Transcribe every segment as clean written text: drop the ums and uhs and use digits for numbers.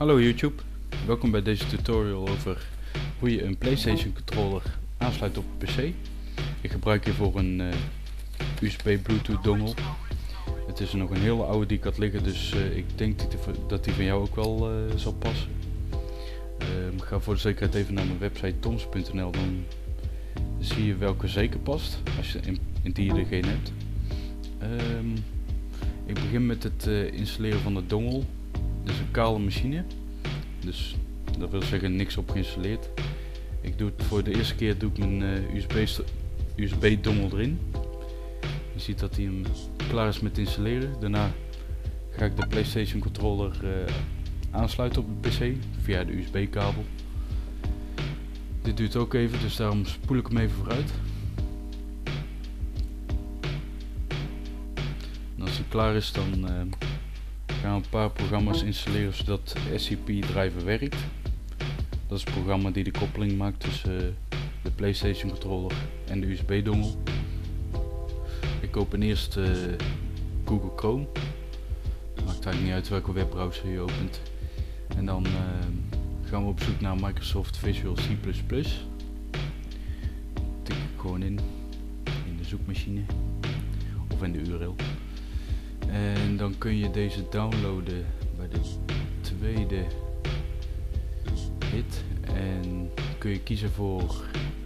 Hallo YouTube, welkom bij deze tutorial over hoe je een PlayStation controller aansluit op een PC. Ik gebruik hiervoor een USB Bluetooth dongle. Het is nog een hele oude die ik had liggen, dus ik denk dat die van jou ook wel zal passen. Ga voor de zekerheid even naar mijn website toms.nl, dan zie je welke zeker past, als je indien je er geen hebt. Ik begin met het installeren van de dongle. Dit is een kale machine, dus dat wil zeggen niks op geïnstalleerd. Ik doe het voor de eerste keer mijn USB dongle erin. Je ziet dat hij klaar is met installeren. Daarna ga ik de PlayStation controller aansluiten op de PC via de USB kabel. Dit duurt ook even, dus daarom spoel ik hem even vooruit. En als hij klaar is, dan gaan we een paar programma's installeren zodat SCP driver werkt. Dat is het programma die de koppeling maakt tussen de PlayStation controller en de USB dongle. Ik open eerst Google Chrome. Maakt eigenlijk niet uit welke webbrowser je opent. En dan gaan we op zoek naar Microsoft Visual C++. Tik ik gewoon in de zoekmachine of in de URL. En dan kun je deze downloaden bij de tweede hit en kun je kiezen voor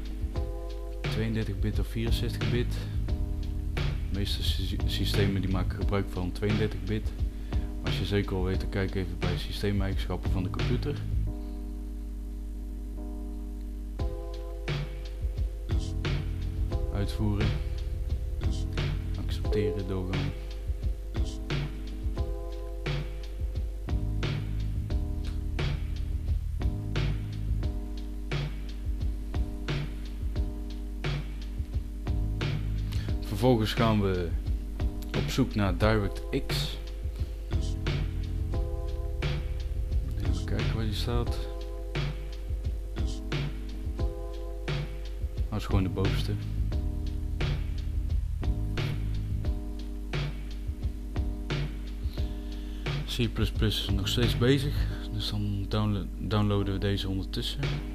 32 bit of 64 bit. De meeste systemen die maken gebruik van 32 bit. Als je zeker wil weten, kijk even bij systeemeigenschappen van de computer. Uitvoeren, accepteren, doorgaan. Vervolgens gaan we op zoek naar DirectX. Even kijken waar die staat. Dat is gewoon de bovenste. C++ is nog steeds bezig, dus dan downloaden we deze ondertussen.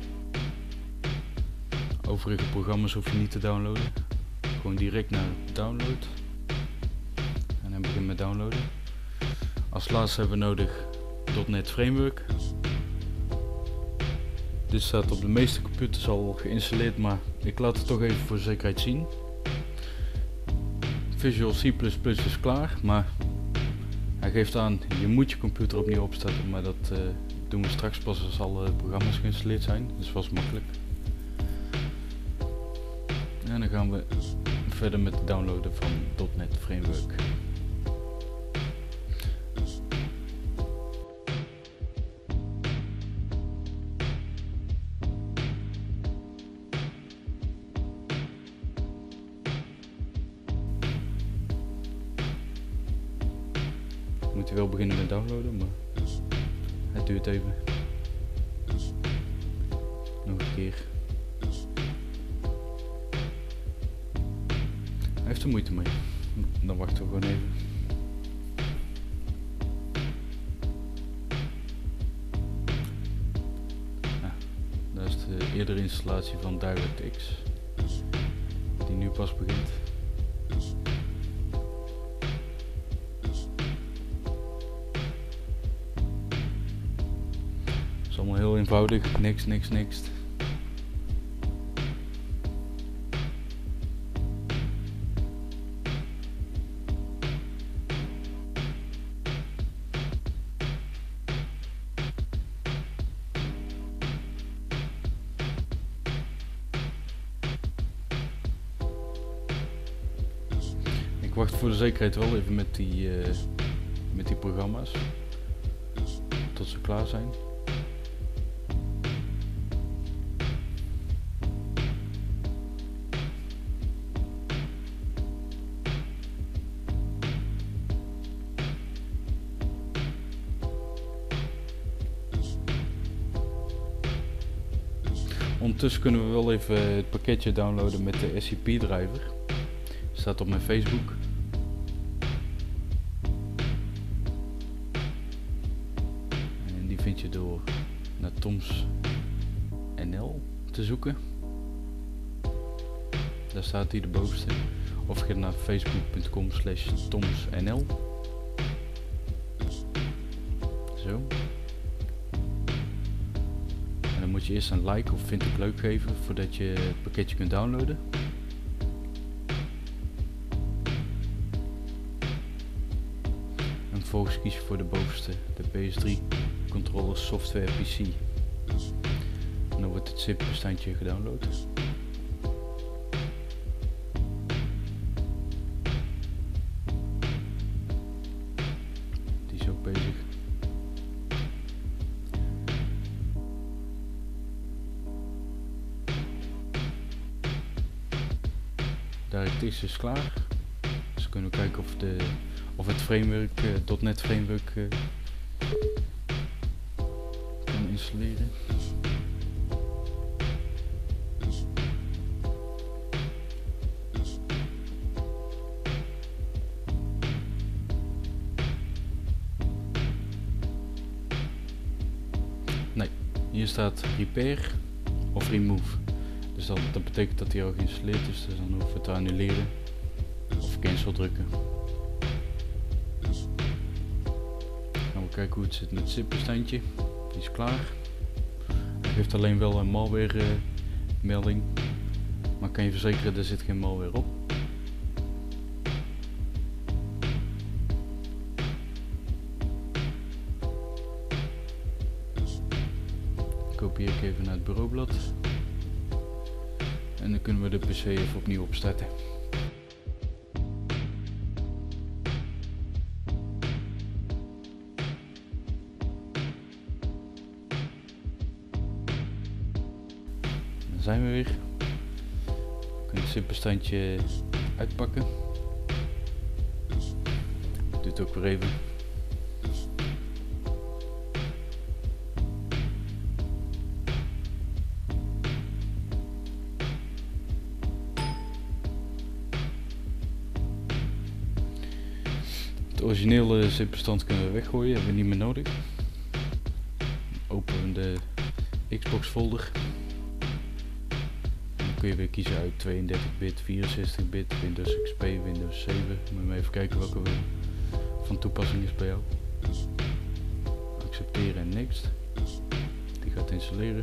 Overige programma's hoef je niet te downloaden. Gewoon direct naar download en dan begin met downloaden. Als laatste hebben we nodig .NET Framework. Dit staat op de meeste computers al geïnstalleerd, maar ik laat het toch even voor zekerheid zien. Visual C++ is klaar, maar hij geeft aan je moet je computer opnieuw opstarten, maar dat doen we straks pas als alle programma's geïnstalleerd zijn, dus was makkelijk. En dan gaan we verder met het downloaden van .NET Framework. We moeten wel beginnen met downloaden, maar het duurt even. Nog een keer. Hij heeft er moeite mee. Dan wachten we gewoon even. Dat is de eerdere installatie van DirectX, die nu pas begint. Het is allemaal heel eenvoudig, niks. Ik wacht voor de zekerheid wel even met die programma's tot ze klaar zijn. Ondertussen kunnen we wel even het pakketje downloaden met de SCP driver. Staat op mijn Facebook. En die vind je door Toms NL te zoeken. Daar staat hij de bovenste. Of ga naar facebook.com/tomsnl. Zo. En dan moet je eerst een like of vind ik leuk geven voordat je het pakketje kunt downloaden. En vervolgens kies je voor de bovenste, de PS3 Controller Software PC. En dan wordt het zip bestandje gedownload. Die is ook bezig. DirectX is klaar. Dus kunnen we kijken of het framework, .NET framework kan installeren. Nee, hier staat repair of remove. Dus dat betekent dat hij al geïnstalleerd is, dus dan hoeven we het te annuleren of cancel drukken. Dan gaan we kijken hoe het zit met het zip bestandje. Die is klaar. Hij geeft alleen wel een malware melding, maar kan je verzekeren er zit geen malware op. Kopieer ik even naar het bureaublad. En dan kunnen we de PC even opnieuw opstarten. Dan zijn we weer. We kunnen het zipbestandje uitpakken. Doe het ook weer even. Het originele zipbestand kunnen we weggooien, hebben we niet meer nodig. Openen de Xbox folder. Dan kun je weer kiezen uit 32 bit, 64 bit, Windows XP, Windows 7. Moet je maar even kijken welke van toepassing is bij jou. Accepteren en next. Die gaat installeren.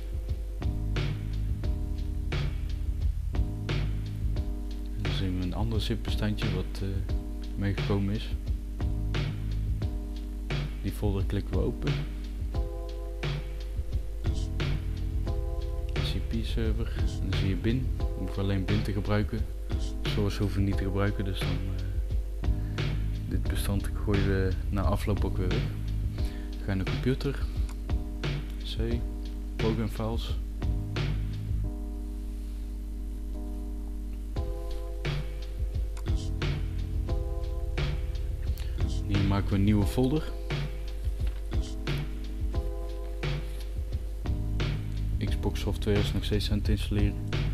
En dan zien we een ander zipbestandje wat meegekomen is. Die folder klikken we open. CP server. En dan zie je bin. We hoeven alleen bin te gebruiken. Source hoeven we niet te gebruiken, dus dan dit bestand gooien we na afloop ook weer weg. We gaan naar computer. C. Program files. Hier maken we een nieuwe folder. Xbox software is nog steeds aan het installeren.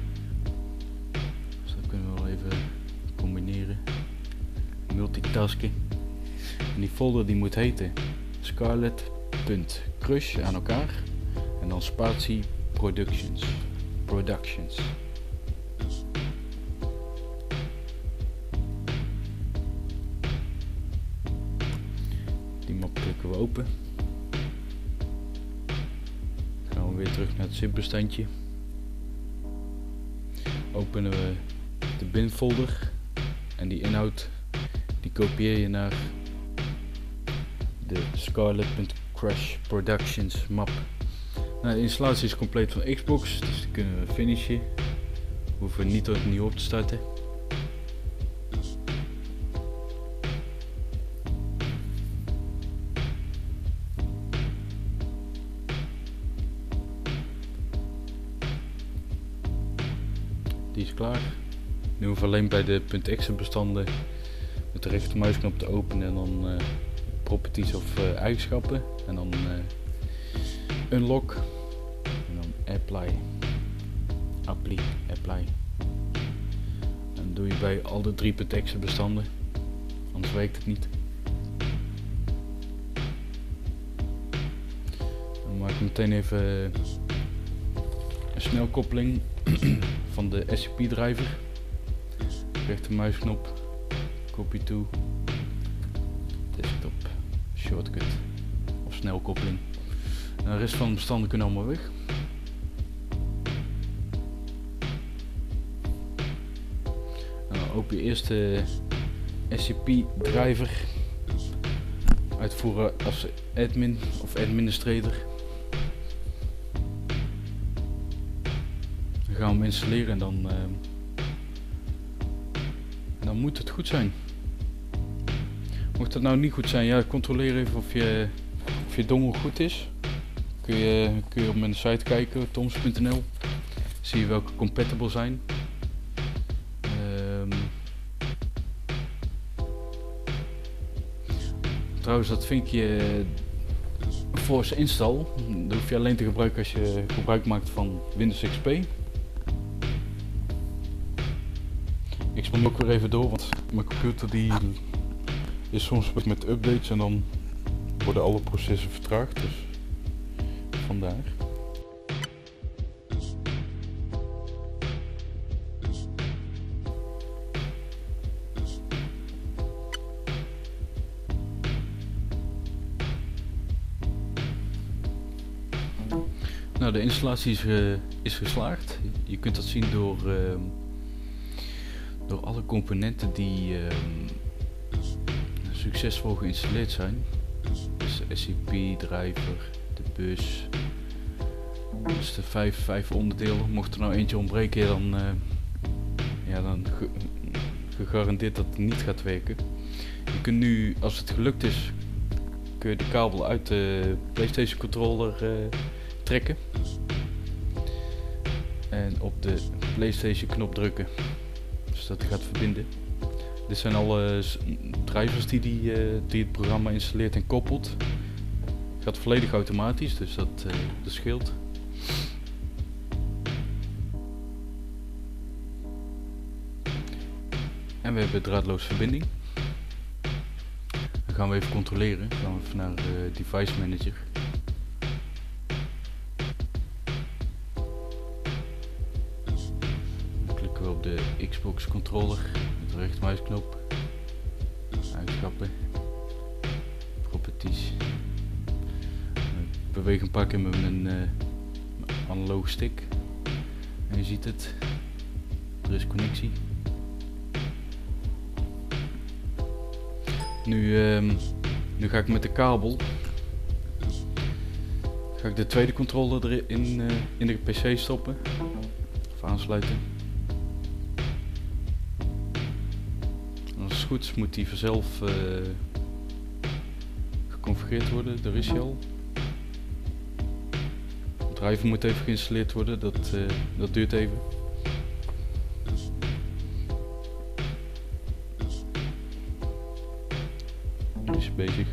Dus dat kunnen we wel even combineren. Multitasking. En die folder die moet heten scarlet.crush aan elkaar. En dan spatie productions. Die map klikken we open. Gaan we weer terug naar het zipbestandje. Openen we de bin folder en die inhoud die kopieer je naar de scarlet.crush productions map. Nou, de installatie is compleet van Xbox, dus die kunnen we finishen. We hoeven niet opnieuw op te starten. Die is klaar. Nu hoeven we alleen bij de .exe bestanden met de rechtermuisknop te openen en dan properties of eigenschappen en dan unlock en dan apply. En dat doe je bij al de 3 .exe bestanden, anders werkt het niet. Dan maak ik meteen even een snelkoppeling van de SCP driver. Rechtermuisknop, copy to, desktop, shortcut of snelkoppeling. En de rest van de bestanden kunnen allemaal weg. En dan open je eerst de SCP driver. Uitvoeren als admin of administrator. Dan gaan we hem installeren en dan moet het goed zijn. Mocht het nou niet goed zijn, ja, controleer even of je dongle goed is. Kun je op mijn site kijken, toms.nl. Zie je welke compatible zijn. Trouwens, dat vinkje force install, dat hoef je alleen te gebruiken als je gebruik maakt van Windows XP. Ik spam ook weer even door, want mijn computer die is soms met updates en dan worden alle processen vertraagd, dus vandaar. Nou, de installatie is geslaagd. Je kunt dat zien door alle componenten die succesvol geïnstalleerd zijn. Dus de SCP driver, de bus. Dus de vijf onderdelen. Mocht er nou eentje ontbreken, dan gegarandeerd dat het niet gaat werken. Je kunt nu, als het gelukt is, kun je de kabel uit de PlayStation controller trekken en op de PlayStation knop drukken, dus dat gaat verbinden. Dit zijn alle drivers die het programma installeert en koppelt. Het gaat volledig automatisch, dus dat scheelt. En we hebben draadloze verbinding. Dan gaan we even controleren. Dan gaan we even naar Device Manager. Op de Xbox controller met de rechtermuisknop, uitschappen, properties. Ik beweeg een paar keer met mijn analoge stick en je ziet het, er is connectie. Nu ga ik met de kabel de tweede controller erin in de PC stoppen of aansluiten. Als het goed is, moet die vanzelf geconfigureerd worden, daar is hij al. De driver moet even geïnstalleerd worden, dat duurt even. Nu is hij bezig.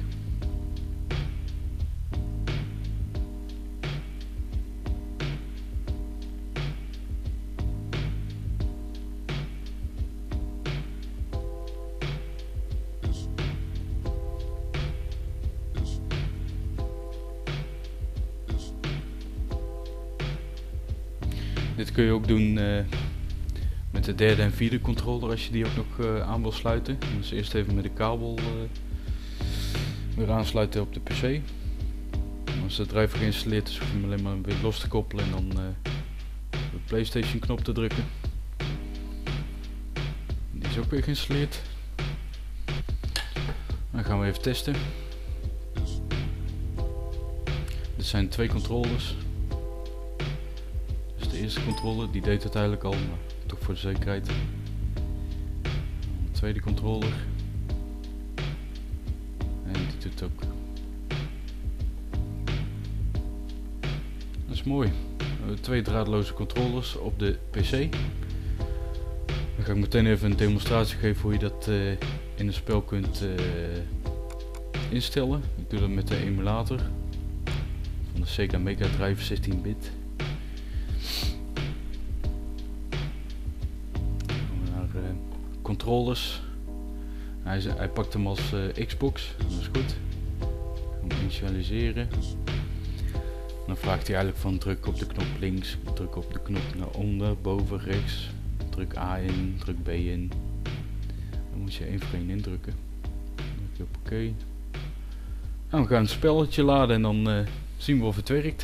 Dit kun je ook doen met de derde en vierde controller als je die ook nog aan wil sluiten. Dus eerst even met de kabel weer aansluiten op de PC. Als de driver geïnstalleerd is, hoef je hem alleen maar weer los te koppelen en dan de PlayStation knop te drukken. Die is ook weer geïnstalleerd. Dan gaan we even testen. Dit zijn twee controllers. De eerste controller die deed het eigenlijk al, maar toch voor de zekerheid. De tweede controller. En die doet het ook. Dat is mooi. Twee draadloze controllers op de PC. Dan ga ik meteen even een demonstratie geven hoe je dat in een spel kunt instellen. Ik doe dat met de emulator van de Sega Mega Drive 16-bit. Controllers. Hij pakt hem als Xbox, dat is goed. Ik ga hem initialiseren. Dan vraagt hij eigenlijk van druk op de knop links, druk op de knop naar onder, boven, rechts, druk A in, druk B in. Dan moet je één voor één indrukken. Dan druk je op oké. Nou, we gaan het spelletje laden en dan zien we of het werkt.